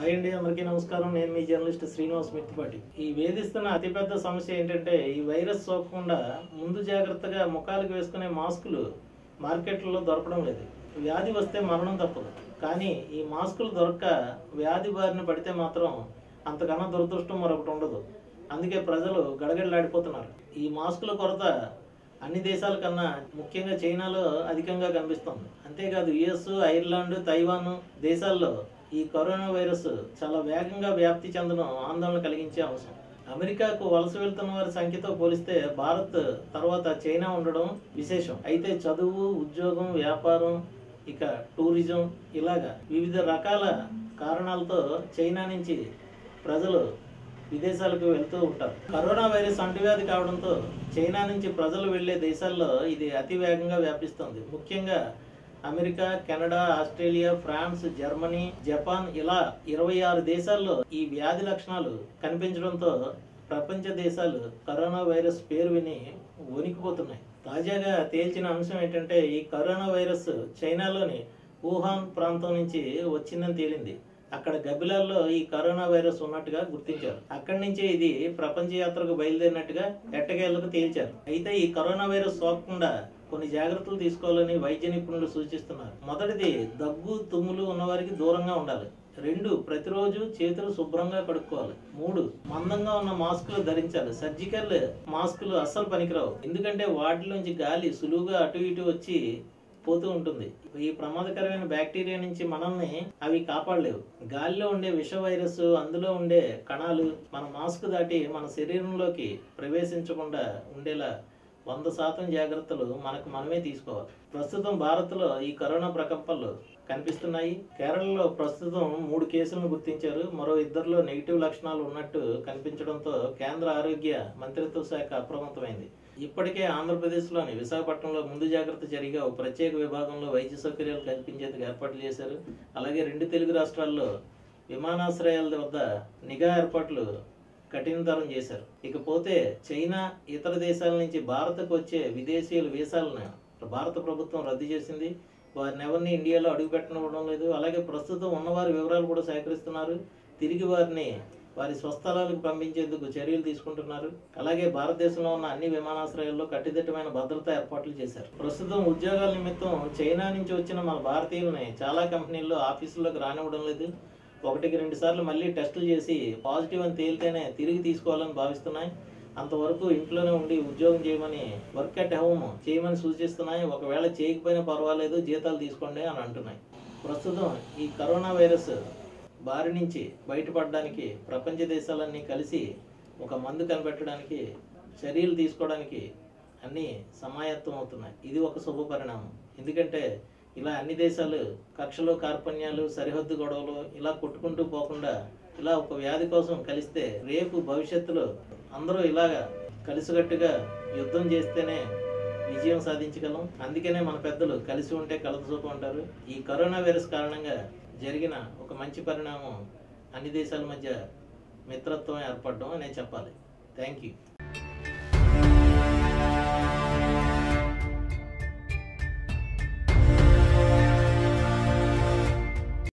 Hi అండి, అందరికీ నమస్కారం. నేను మీ జర్నలిస్ట్ శ్రీనివాస్ మిత్తిపాటి. ఈ వేధిస్తున్న అతిపెద్ద సమస్య ఏంటంటే ఈ వైరస్ సోకకుండా ముందు జాగ్రత్తగా ముఖాలకు వేసుకునే మాస్కులు మార్కెట్లలో దొరకడం లేదు. వ్యాధి వస్తే మరణం తప్పదు, కానీ ఈ మాస్కులు దొరక్క వ్యాధి బారిన పడితే మాత్రం అంతకన్నా దురదృష్టం మరొకటి ఉండదు. అందుకే ప్రజలు గడగడలాడిపోతున్నారు. ఈ మాస్కుల కొరత అన్ని దేశాల కన్నా ముఖ్యంగా చైనాలో అధికంగా కనిపిస్తుంది. అంతేకాదు యుఎస్, ఐర్లాండ్, తైవాన్ దేశాల్లో ఈ కరోనా వైరస్ చాలా వేగంగా వ్యాప్తి చెందడం ఆందోళన కలిగించే అంశం. అమెరికాకు వలస వెళ్తున్న వారి సంఖ్యతో పోలిస్తే భారత్ తర్వాత చైనా ఉండడం విశేషం. అయితే చదువు, ఉద్యోగం, వ్యాపారం, ఇక టూరిజం ఇలాగా వివిధ రకాల కారణాలతో చైనా నుంచి ప్రజలు విదేశాలకు వెళ్తూ ఉంటారు. కరోనా వైరస్ అంటువ్యాధి కావడంతో చైనా నుంచి ప్రజలు వెళ్లే దేశాల్లో ఇది అతి వేగంగా వ్యాపిస్తుంది. ముఖ్యంగా America, Canada, Australia, France, Germany, Japan ఇలా 26 దేశాల్లో ఈ వ్యాధి లక్షణాలు కనిపించడంతో ప్రపంచ దేశాలు కరోనా వైరస్ పేరు విని వణికిపోతున్నాయి. తాజాగా తేల్చిన అంశం ఏంటంటే ఈ కరోనా వైరస్ చైనాలోని వుహాన్ ప్రాంతం నుంచి వచ్చిందని తేలింది. అక్కడ గబ్బిలాల్లో ఈ కరోనా వైరస్ ఉన్నట్టుగా గుర్తించారు. అక్కడి నుంచే ఇది ప్రపంచ యాత్రకు బయలుదేరినట్టుగా ఎట్టకేళ్లకు తేల్చారు. అయితే ఈ కరోనా వైరస్ సోకకుండా కొన్ని జాగ్రత్తలు తీసుకోవాలని వైద్య నిపుణులు సూచిస్తున్నారు. మొదటిది, దగ్గు, తుమ్ములు ఉన్నవారికి దూరంగా ఉండాలి. 2, ప్రతిరోజు చేతులు శుభ్రంగా కడుక్కోవాలి. 3, మందంగా ఉన్న మాస్కులు ధరించాలి. సర్జికల్ మాస్కులు అస్సలు పనికిరావు, ఎందుకంటే వాటిలోంచి గాలి సులువుగా అటు ఇటు వచ్చి పోతూ ఉంటుంది. ఈ ప్రమాదకరమైన బ్యాక్టీరియా నుంచి మనల్ని అవి కాపాడలేవు. గాలిలో ఉండే విష వైరస్, అందులో ఉండే కణాలు మన మాస్క్ దాటి మన శరీరంలోకి ప్రవేశించకుండా ఉండేలా 100% జాగ్రత్తలు మనకు మనమే తీసుకోవాలి. ప్రస్తుతం భారత్లో ఈ కరోనా ప్రకంపనలు కనిపిస్తున్నాయి. కేరళలో ప్రస్తుతం 3 కేసులను గుర్తించారు. మరో 2లో నెగిటివ్ లక్షణాలు ఉన్నట్టు కనిపించడంతో కేంద్ర ఆరోగ్య మంత్రిత్వ శాఖ అప్రమత్తమైంది. ఇప్పటికే ఆంధ్రప్రదేశ్లోని విశాఖపట్నంలో ముందు జాగ్రత్త చర్యగా ఒక ప్రత్యేక విభాగంలో వైద్య సౌకర్యాలు కల్పించేందుకు ఏర్పాట్లు చేశారు. అలాగే 2 తెలుగు రాష్ట్రాల్లో విమానాశ్రయాల వద్ద నిఘా ఏర్పాట్లు కఠినతరం చేశారు. ఇకపోతే చైనా, ఇతర దేశాల నుంచి భారత్కు వచ్చే విదేశీయుల వీసాలను భారత ప్రభుత్వం రద్దు చేసింది. వారిని ఎవరిని ఇండియాలో అడుగు పెట్టనివ్వడం లేదు. అలాగే ప్రస్తుతం ఉన్నవారి వివరాలు కూడా సేకరిస్తున్నారు. తిరిగి వారిని వారి స్వస్థలాలకు పంపించేందుకు చర్యలు తీసుకుంటున్నారు. అలాగే భారతదేశంలో ఉన్న అన్ని విమానాశ్రయాల్లో కట్టుదిట్టమైన భద్రతా ఏర్పాట్లు చేశారు. ప్రస్తుతం ఉద్యోగాల నిమిత్తం చైనా నుంచి వచ్చిన మన భారతీయులని చాలా కంపెనీల్లో ఆఫీసుల్లోకి రానివ్వడం లేదు. 1-2 సార్లు మళ్ళీ టెస్టులు చేసి పాజిటివ్ అని తేలితేనే తిరిగి తీసుకోవాలని భావిస్తున్నాయి. అంతవరకు ఇంట్లోనే ఉండి ఉద్యోగం చేయమని, వర్క్ అట్ హోమ్ చేయమని సూచిస్తున్నాయి. ఒకవేళ చేయకపోయినా పర్వాలేదు, జీతాలు తీసుకోండి అని అంటున్నాయి. ప్రస్తుతం ఈ కరోనా వైరస్ బారి నుంచి బయటపడడానికి ప్రపంచ దేశాలన్నీ కలిసి ఒక మందు కనిపెట్టడానికి, చర్యలు తీసుకోవడానికి అన్నీ సమాయత్తం అవుతున్నాయి. ఇది ఒక శుభ పరిణామం. ఎందుకంటే ఇలా అన్ని దేశాలు కక్షలు, కార్పణ్యాలు, సరిహద్దు గొడవలు ఇలా కొట్టుకుంటూ పోకుండా ఇలా ఒక వ్యాధి కోసం కలిస్తే రేపు భవిష్యత్తులో అందరూ ఇలాగా కలిసికట్టుగా యుద్ధం చేస్తేనే విజయం సాధించగలం. అందుకనే మన పెద్దలు కలిసి ఉంటే కలదసూపం అంటారు. ఈ కరోనా వైరస్ కారణంగా జరిగిన ఒక మంచి పరిణామం అన్ని దేశాల మధ్య మిత్రత్వం ఏర్పడడం అనే చెప్పాలి. Thank you.